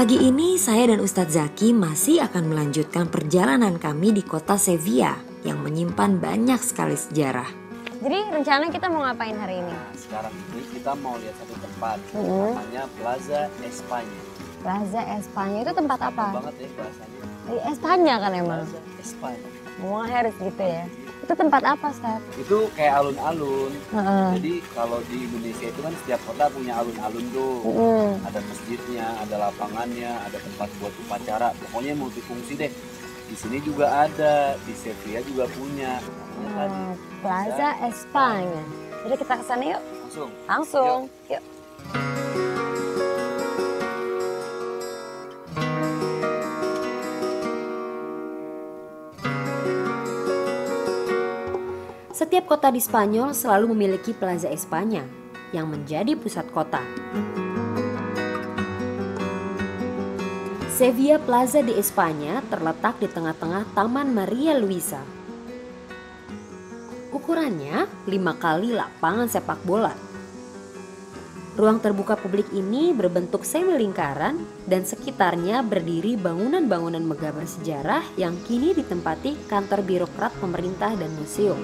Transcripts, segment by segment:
Pagi ini saya dan Ustadz Zaki masih akan melanjutkan perjalanan kami di kota Sevilla yang menyimpan banyak sekali sejarah. Jadi rencana kita mau ngapain hari ini? Sekarang ini kita mau lihat satu tempat, namanya Plaza Espanya. Plaza Espanya itu tempat apa? Betul banget ya bahasanya. Di Espanya kan emang? Plaza Espanya. Ngomong harus gitu ya. Itu tempat apa, Ustaz? Itu kayak alun-alun. Jadi kalau di Indonesia itu kan setiap kota punya alun-alun tuh. Ada masjidnya, ada lapangannya, ada tempat buat upacara. Pokoknya multifungsi deh. Di sini juga ada, di Sevilla juga punya. Plaza Espanya. Jadi kita ke sana yuk. Langsung. Yuk. Setiap kota di Spanyol selalu memiliki Plaza Espanya yang menjadi pusat kota. Sevilla Plaza de España terletak di tengah-tengah Taman Maria Luisa. Ukurannya 5 kali lapangan sepak bola. Ruang terbuka publik ini berbentuk semi lingkaran dan sekitarnya berdiri bangunan-bangunan megah bersejarah yang kini ditempati kantor birokrat pemerintah dan museum.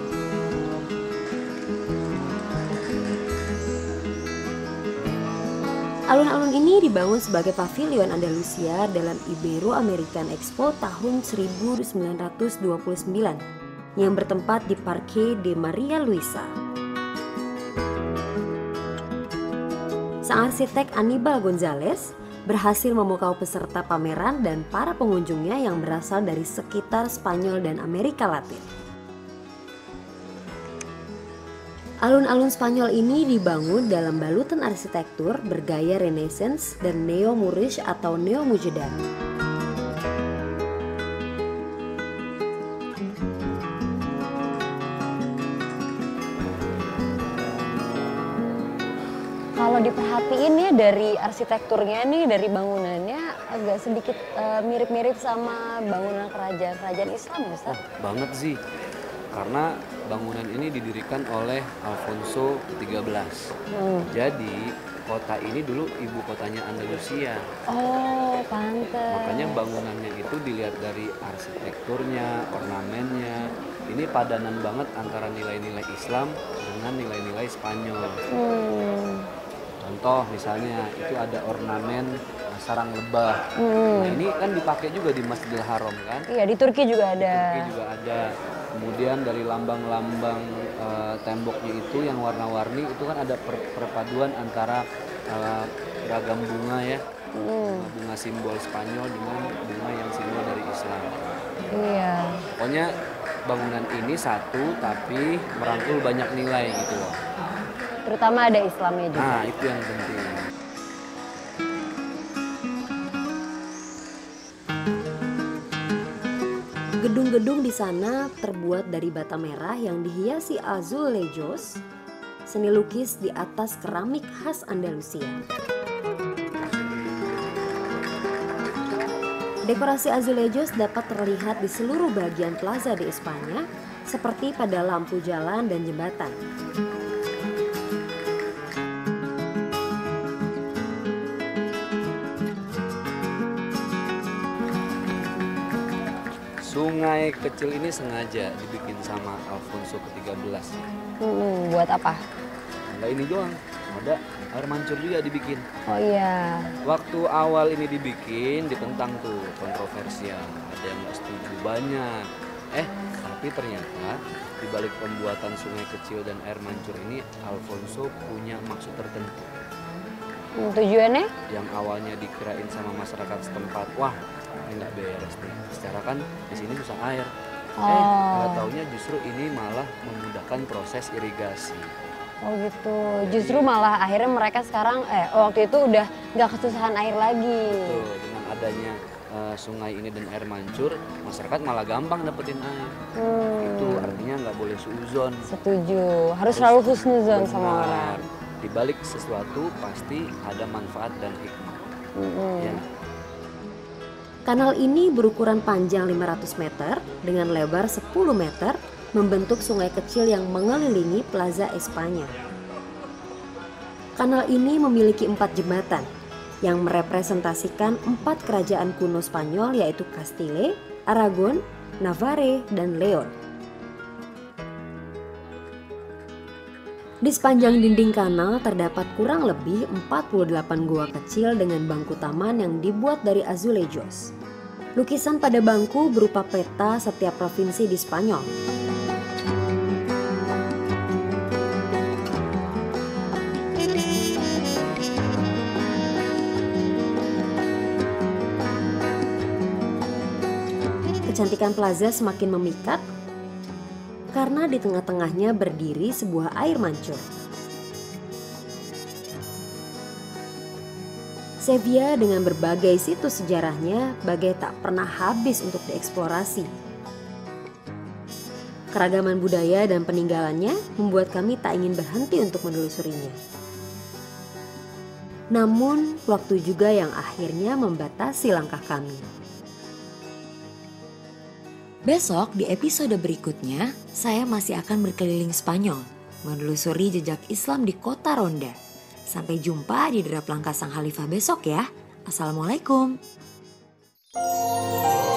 Alun-alun ini dibangun sebagai pavilion Andalusia dalam Ibero-American Expo tahun 1929 yang bertempat di Parque de Maria Luisa. Sang arsitek Aníbal González berhasil memukau peserta pameran dan para pengunjungnya yang berasal dari sekitar Spanyol dan Amerika Latin. Alun-alun Spanyol ini dibangun dalam balutan arsitektur bergaya Renaissance dan Neo-Moorish atau Neo-Mujadan. Kalau diperhatiin ya dari arsitekturnya nih, dari bangunannya agak sedikit mirip-mirip sama bangunan kerajaan Islam, Ustaz. Banget sih. Karena bangunan ini didirikan oleh Alfonso XIII. Jadi kota ini dulu ibu kotanya Andalusia. Oh, pantes. Makanya bangunannya itu dilihat dari arsitekturnya, ornamennya. Ini padanan banget antara nilai-nilai Islam dengan nilai-nilai Spanyol. Contoh misalnya itu ada ornamen sarang lebah. Nah ini kan dipakai juga di Masjidil Haram kan? Iya, di Turki juga ada. Di Turki juga ada. Kemudian dari lambang-lambang temboknya itu yang warna-warni itu kan ada perpaduan antara beragam bunga ya. Bunga simbol Spanyol dengan bunga yang simbol dari Islam. Iya. Pokoknya bangunan ini satu tapi merangkul banyak nilai gitu loh. Terutama ada Islamnya juga. Nah itu yang penting. Gedung-gedung di sana terbuat dari bata merah yang dihiasi azulejos, seni lukis di atas keramik khas Andalusia. Dekorasi azulejos dapat terlihat di seluruh bagian Plaza de España, seperti pada lampu jalan dan jembatan. Sungai kecil ini sengaja dibikin sama Alfonso XIII. Buat apa? Enggak ini doang, ada air mancur juga dibikin. Oh iya. Waktu awal ini dibikin ditentang tuh kontroversial, ada yang nggak setuju banyak. Tapi ternyata di balik pembuatan sungai kecil dan air mancur ini Alfonso punya maksud tertentu. Tujuannya? Yang awalnya dikirain sama masyarakat setempat, wah ini nggak beres nih. Secara kan di sini susah air. Nggak taunya justru ini malah memudahkan proses irigasi. Oh gitu. Justru malah akhirnya mereka sekarang waktu itu udah nggak kesusahan air lagi. Betul, dengan adanya sungai ini dan air mancur, masyarakat malah gampang dapetin air. Itu artinya nggak boleh suuzon. Setuju. Harus selalu husnuzon sama orang. Di balik sesuatu pasti ada manfaat dan hikmah. Ya. Kanal ini berukuran panjang 500 meter dengan lebar 10 meter, membentuk sungai kecil yang mengelilingi Plaza Espanya. Kanal ini memiliki 4 jembatan, yang merepresentasikan 4 kerajaan kuno Spanyol yaitu Castile, Aragon, Navarre, dan Leon. Di sepanjang dinding kanal terdapat kurang lebih 48 gua kecil dengan bangku taman yang dibuat dari azulejos. Lukisan pada bangku berupa peta setiap provinsi di Spanyol. Kecantikan plaza semakin memikat karena di tengah-tengahnya berdiri sebuah air mancur. Sevilla dengan berbagai situs sejarahnya bagai tak pernah habis untuk dieksplorasi. Keragaman budaya dan peninggalannya membuat kami tak ingin berhenti untuk menelusurinya. Namun, waktu juga yang akhirnya membatasi langkah kami. Besok di episode berikutnya, saya masih akan berkeliling Spanyol, menelusuri jejak Islam di kota Ronda. Sampai jumpa di Derap Langkah Sang Khalifah besok ya. Assalamualaikum.